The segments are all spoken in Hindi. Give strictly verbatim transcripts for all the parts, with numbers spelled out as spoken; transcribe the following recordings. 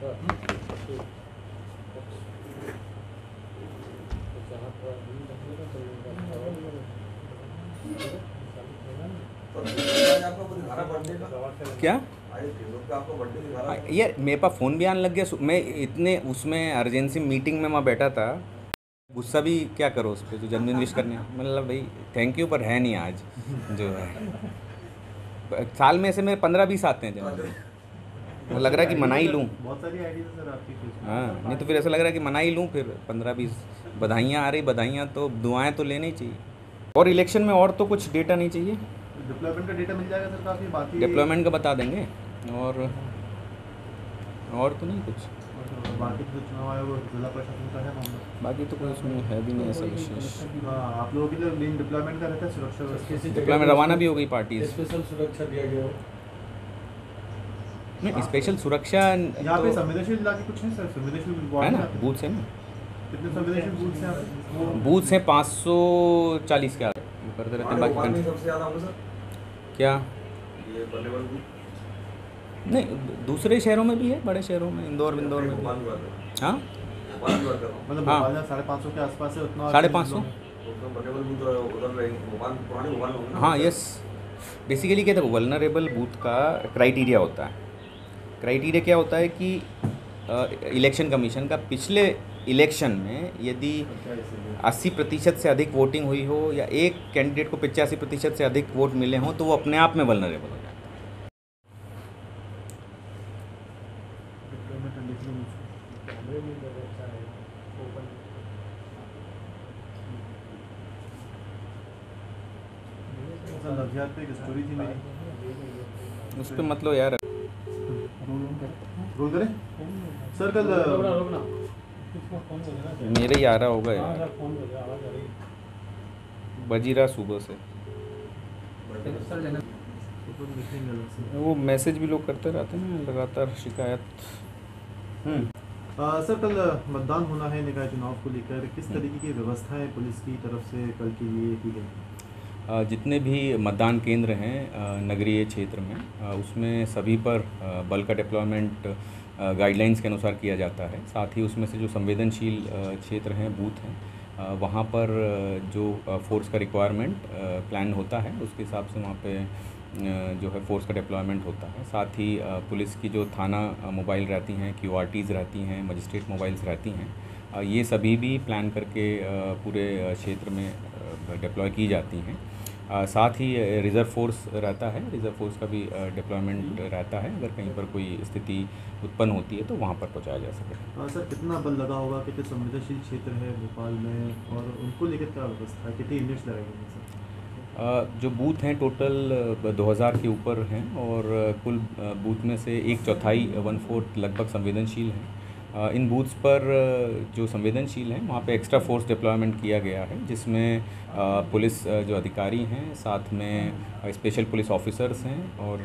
क्या यार मेरे पास फ़ोन भी आने लग गया। मैं इतने उसमें अर्जेंसी मीटिंग में वहाँ बैठा था, गुस्सा भी क्या करो उस पर, जो जन्मदिन विश करने मतलब भाई थैंक यू पर है नहीं आज जो है। साल में ऐसे मेरे पंद्रह बीस आते हैं जन्मदिन, लग रहा है कि मना ही लूँ। बहुत सारी आइडिया सर आपकी। हाँ नहीं तो फिर ऐसा लग रहा है कि मना ही लूँ, फिर पंद्रह बीस बधाइयाँ आ रही, बधाइयाँ तो दुआएं तो लेनी चाहिए। और इलेक्शन में और तो कुछ डेटा नहीं चाहिए। डिप्लॉयमेंट का डेटा मिल जाएगा सर काफ़ी, बाकी डिप्लॉयमेंट का बता देंगे और और तो नहीं कुछ। बाकी जो चुनाव आयोग और जिला प्रशासन का है मामला, बाकी तो कोई उसमें है भी नहीं ऐसा विशेष। हाँ आप लोगों के लिए मेन डिप्लॉयमेंट का रहता है सुरक्षा। डिप्लॉयमेंट रवाना भी हो गई पार्टी। स्पेशल सुरक्षा दिया गया हो। नहीं स्पेशल सुरक्षा यहाँ पे तो संवेदनशील इलाके कुछ है सर, संवेदनशील है वार्ड ना, बूथ है ना, कितने संवेदनशील बूथ हैं यहाँ पे? बूथ हैं पाँच सौ चालीस के आगे करते रहते हैं बाकी कंट्री। सबसे ज़्यादा होगा सर क्या ये बल्लेबल बूथ नहीं दूसरे शहरों में भी है, बड़े शहरों में, इंदौर इंदौर में भी। हाँ मतलब हाँ। भोपाल साढ़े पाँच सौ के आसपास है उतना, साढ़े पाँच सौ हाँ यस। बेसिकली क्या था, वल्नरेबल बूथ का क्राइटेरिया होता है। क्राइटेरिया क्या होता है कि इलेक्शन कमीशन का पिछले इलेक्शन में यदि अस्सी प्रतिशत से अधिक वोटिंग हुई हो या एक कैंडिडेट को पचासी प्रतिशत से अधिक वोट मिले हों तो वो अपने आप में वल्नरेबल हो जाता है। लफ्ज़ियात पे एक स्टोरी थी मेरी, उस पर मतलब यार रोल करें सर कल मेरे ही आ रहा होगा यार, बज ही रहा सुबह से। वो मैसेज भी लोग करते रहते हैं लगातार शिकायत। आ, सर कल मतदान होना है निकाय चुनाव को लेकर, किस तरीके की व्यवस्थाएं पुलिस की तरफ से कल के लिए की गई? जितने भी मतदान केंद्र हैं नगरीय क्षेत्र में, उसमें सभी पर बल का डिप्लॉयमेंट गाइडलाइंस के अनुसार किया जाता है। साथ ही उसमें से जो संवेदनशील क्षेत्र हैं, बूथ हैं, वहाँ पर जो फोर्स का रिक्वायरमेंट प्लान होता है उसके हिसाब से वहाँ पे जो है फोर्स का डिप्लॉयमेंट होता है। साथ ही पुलिस की जो थाना मोबाइल रहती हैं, क्यूआरटीज़ रहती हैं, मजिस्ट्रेट मोबाइल्स रहती हैं, ये सभी भी प्लान करके पूरे क्षेत्र में डिप्लॉय की जाती हैं। साथ ही रिज़र्व फोर्स रहता है, रिज़र्व फोर्स का भी डिप्लॉयमेंट रहता है अगर कहीं पर कोई स्थिति उत्पन्न होती है तो वहाँ पर पहुँचाया जा सके। सर कितना बल लगा होगा, कितने संवेदनशील क्षेत्र है भोपाल में और उनको लेकर क्या व्यवस्था है, कितनी यूनिट्स लगाई गई हैं सर? जो बूथ हैं टोटल दो हज़ार के ऊपर हैं और कुल बूथ में से एक चौथाई वन फोर्थ लगभग संवेदनशील हैं। इन बूथ्स पर जो संवेदनशील हैं वहाँ पे एक्स्ट्रा फोर्स डिप्लॉयमेंट किया गया है, जिसमें पुलिस जो अधिकारी हैं, साथ में स्पेशल पुलिस ऑफिसर्स हैं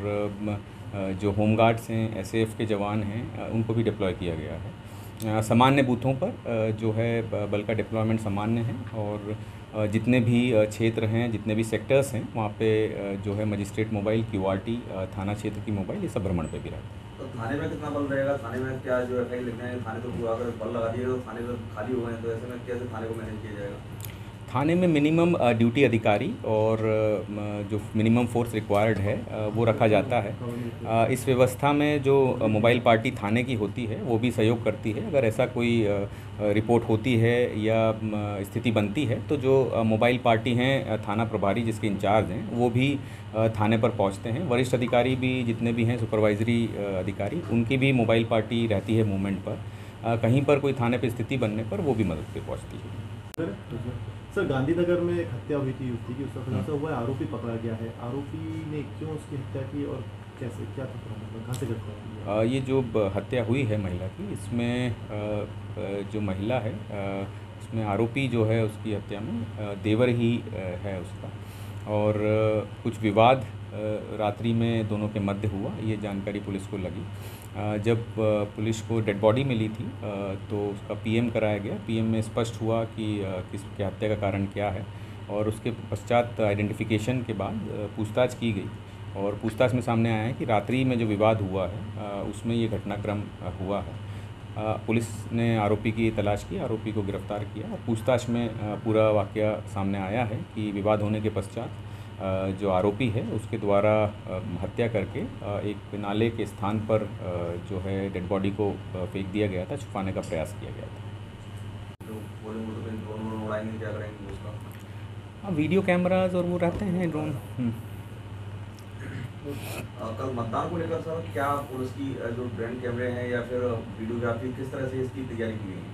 और जो होम गार्ड्स हैं, एसएएफ के जवान हैं, उनको भी डिप्लॉय किया गया है। सामान्य बूथों पर जो है बल का डिप्लॉयमेंट सामान्य है और जितने भी क्षेत्र हैं, जितने भी सेक्टर्स हैं, वहाँ पे जो है मजिस्ट्रेट मोबाइल, क्यूआरटी, थाना क्षेत्र की मोबाइल, ये सब भ्रमण पे भी रहता है। तो थाने में कितना बल रहेगा? थाने में क्या जो एफ आई लिखना है, थाने तो पूरा अगर बल लगा दिए तो थाने तो खाली हो गए, तो ऐसे में कैसे थाने को मैनेज किया जाएगा? थाने में मिनिमम ड्यूटी अधिकारी और जो मिनिमम फोर्स रिक्वायर्ड है वो रखा जाता है। इस व्यवस्था में जो मोबाइल पार्टी थाने की होती है वो भी सहयोग करती है। अगर ऐसा कोई रिपोर्ट होती है या स्थिति बनती है तो जो मोबाइल पार्टी हैं, थाना प्रभारी जिसके इंचार्ज हैं, वो भी थाने पर पहुंचते हैं। वरिष्ठ अधिकारी भी जितने भी हैं, सुपरवाइजरी अधिकारी, उनकी भी मोबाइल पार्टी रहती है मूवमेंट पर। कहीं पर कोई थाने पर स्थिति बनने पर वो भी मदद पे पहुँचती है। सर गांधीनगर में एक हत्या हुई थी युवती की, उसका खुलासा हुआ है, आरोपी पकड़ा गया है। आरोपी ने क्यों उसकी हत्या की और कैसे, क्या था, कहाँ से करता है? ये जो हत्या हुई है महिला की, इसमें जो महिला है उसमें आरोपी जो है उसकी हत्या में देवर ही है उसका, और कुछ विवाद रात्रि में दोनों के मध्य हुआ, ये जानकारी पुलिस को लगी। जब पुलिस को डेड बॉडी मिली थी तो उसका पीएम कराया गया। पीएम में स्पष्ट हुआ कि किसकी हत्या का कारण क्या है, और उसके पश्चात आइडेंटिफिकेशन के बाद पूछताछ की गई और पूछताछ में सामने आया है कि रात्रि में जो विवाद हुआ है उसमें ये घटनाक्रम हुआ है। अ, पुलिस ने आरोपी की तलाश की, आरोपी को गिरफ्तार किया और पूछताछ में अ, पूरा वाक़या सामने आया है कि विवाद होने के पश्चात अ, जो आरोपी है उसके द्वारा अ, हत्या करके अ, एक नाले के स्थान पर अ, जो है डेड बॉडी को अ, फेंक दिया गया था, छुपाने का प्रयास किया गया था। तो बोले वो तो कहीं ड्रोन व्रोन उड़ाएंगे, क्या करेंगे उसका? हाँ, वीडियो कैमराज और वो रहते हैं ड्रोन। हम्म। अ, कल मतदान को लेकर सर क्या पुलिस की अ, जो ड्रोन कैमरे हैं या फिर वीडियोग्राफी, किस तरह से इसकी तैयारी की गई है?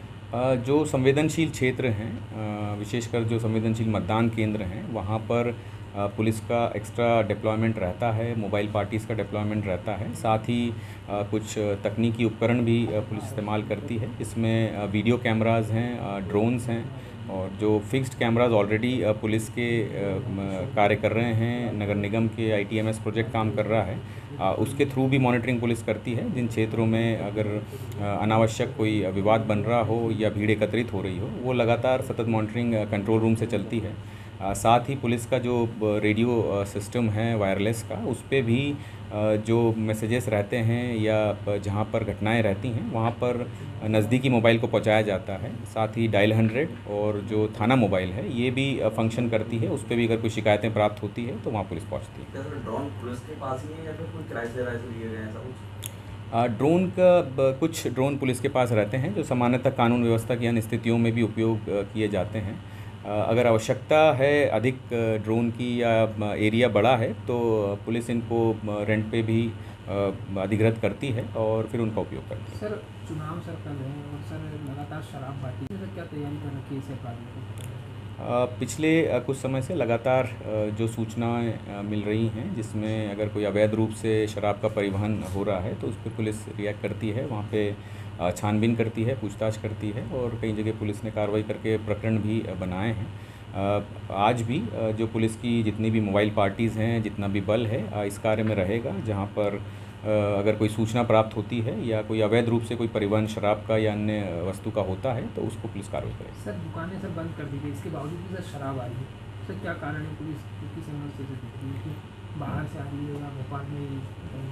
अ, जो संवेदनशील क्षेत्र हैं, अ, विशेषकर जो संवेदनशील मतदान केंद्र हैं वहाँ पर अ, पुलिस का एक्स्ट्रा डिप्लॉयमेंट रहता है, मोबाइल पार्टीज़ का डिप्लॉयमेंट रहता है, साथ ही अ, कुछ तकनीकी उपकरण भी अ, पुलिस इस्तेमाल करती है। इसमें अ, वीडियो कैमराज़ हैं, अ, ड्रोन्स हैं और जो फिक्स्ड कैमराज़ ऑलरेडी अ, पुलिस के अ, म, कार्य कर रहे हैं, नगर निगम के I T M S project काम कर रहा है, अ, उसके थ्रू भी मॉनिटरिंग पुलिस करती है। जिन क्षेत्रों में अगर अ, अनावश्यक कोई विवाद बन रहा हो या भीड़ एकत्रित हो रही हो, वो लगातार सतत मॉनिटरिंग कंट्रोल रूम से चलती है। अ, साथ ही पुलिस का जो ब रेडियो अ, सिस्टम है वायरलेस का, उस पे भी अ, जो मैसेजेस रहते हैं या प जहाँ पर घटनाएँ रहती हैं, वहाँ पर नज़दीकी मोबाइल को पहुँचाया जाता है। साथ ही डायल हंड्रेड और जो थाना मोबाइल है, ये भी अ, फ़ंक्शन करती है। उस पे भी अगर कोई शिकायतें प्राप्त होती है, तो वहाँ पुलिस पहुँचती है। क्या सर ड्रोन पुलिस के पास ही है या फिर कोई किराए से किराए से लिए गए हैं, ऐसा कुछ? अ, ड्रोन का ब कुछ ड्रोन पुलिस के पास रहते हैं, जो सामान्यतः कानून व्यवस्था की अन्य स्थितियों में भी उपयोग अ, किए जाते हैं। अ, अगर आवश्यकता है अधिक अ, ड्रोन की या म एरिया बड़ा है, तो पुलिस इनको म रेंट पे भी अ, अधिग्रहित करती है और फिर उनका उपयोग करती है। सर चुनाव सर कल है और सर लगातार शराब बाटी सर क्या तैयारी कर रखी है इसे पालने को? अ, पिछले अ, कुछ समय से लगातार अ, जो सूचनाएँ अ, मिल रही हैं, जिसमें अगर कोई अवैध रूप से शराब का परिवहन हो रहा है, तो उस पे पुलिस रिएक्ट करती है। वहाँ पे अ, छानबीन करती है, पूछताछ करती है और कई जगह पुलिस ने कार्रवाई करके प्रकरण भी अ, बनाए हैं। अ, आज भी अ, जो पुलिस की जितनी भी मोबाइल पार्टीज़ हैं, जितना भी बल है, अ, इस कार्य में रहेगा। जहाँ पर अ, अगर कोई सूचना प्राप्त होती है या कोई अवैध रूप से कोई परिवहन शराब का या अन्य वस्तु का होता है, तो उसको पुलिस कार्रवाई करेगी। सर दुकानें सर बंद कर दी गई, इसके बावजूद भी सर शराब आ रही है। सर क्या कारण है? पुलिस किस समझ से दिख रही है कि बाहर से आ रही है या भोपाल में ही कहीं?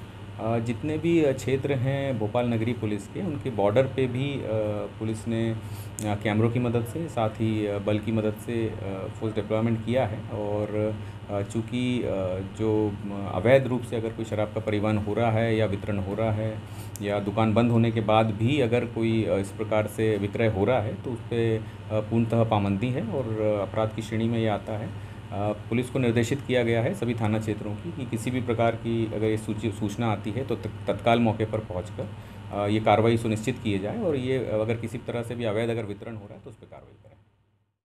अ, जितने भी अ, क्षेत्र हैं भोपाल नगरी पुलिस के, उनके बॉर्डर पे भी अ, पुलिस ने अ, कैमरों की मदद से, साथ ही अ, बल की मदद से अ, फोर्स डिप्लॉयमेंट किया है और अ, चूँकि अ, जो म, अवैध रूप से अगर कोई शराब का परिवहन हो रहा है या वितरण हो रहा है या दुकान बंद होने के बाद भी अगर कोई अ, इस प्रकार से विक्रय हो रहा है, तो उस पे अ, पूर्णतः पाबंदी है और अ, अपराध की श्रेणी में ये आता है। अ, पुलिस को निर्देशित किया गया है सभी थाना क्षेत्रों की कि किसी भी प्रकार की अगर ये सूची सूचना आती है, तो तक- तत्काल मौके पर पहुंचकर अ, ये कार्रवाई सुनिश्चित किए जाए और ये अगर किसी तरह से भी अवैध अगर वितरण हो रहा है, तो उस पर